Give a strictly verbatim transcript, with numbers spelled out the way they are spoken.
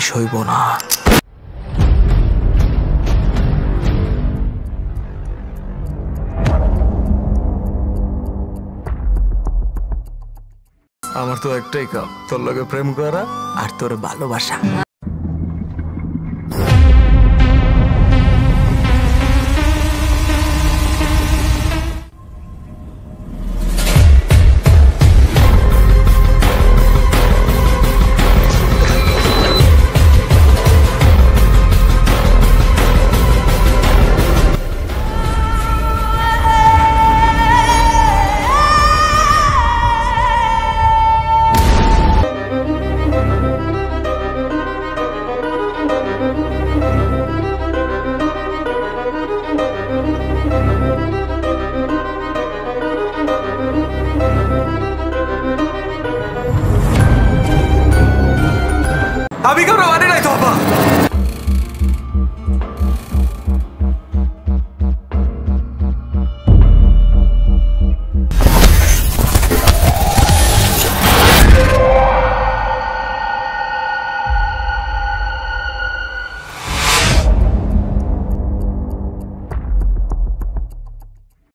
জিনিস হইব না। আমার তো একটাই কাম, তোর লগে প্রেম করা আর তোর ভালোবাসা। আমি কোনো মানে